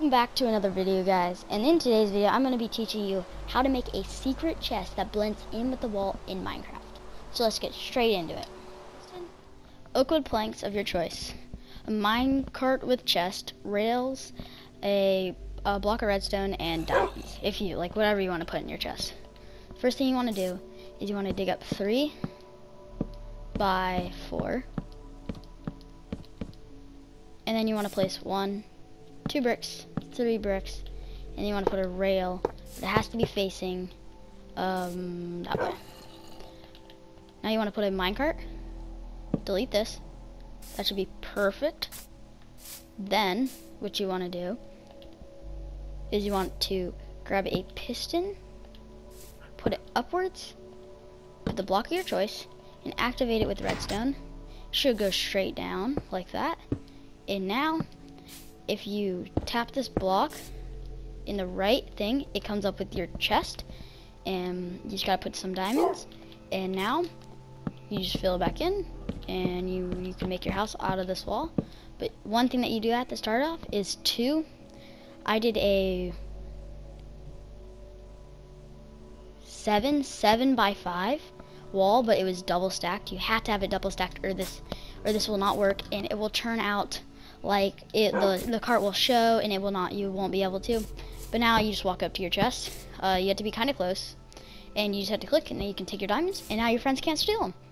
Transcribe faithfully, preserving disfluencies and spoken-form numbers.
Welcome back to another video, guys, and in today's video I'm going to be teaching you how to make a secret chest that blends in with the wall in Minecraft. So let's get straight into it. Oak wood planks of your choice, a minecart with chest, rails, a, a block of redstone, and diamonds, if you like, whatever you want to put in your chest. First thing you want to do is you want to dig up three by four, and then you want to place one, two bricks, three bricks, and you want to put a rail, but it has to be facing um, that way. Now you want to put a minecart, delete this, that should be perfect. Then what you want to do is you want to grab a piston, put it upwards, put the block of your choice, and activate it with redstone. It should go straight down like that. And now if you tap this block in the right thing, it comes up with your chest, and you just gotta put some diamonds, and now you just fill it back in, and you you can make your house out of this wall. But one thing that you do at the start off is two. I did a seven seven by five wall, but it was double stacked. You have to have it double stacked, or this or this will not work, and it will turn out like it the the cart will show, and it will not you won't be able to. But now you just walk up to your chest. Uh, you have to be kind of close, and you just have to click, and then you can take your diamonds, and now your friends can't steal them.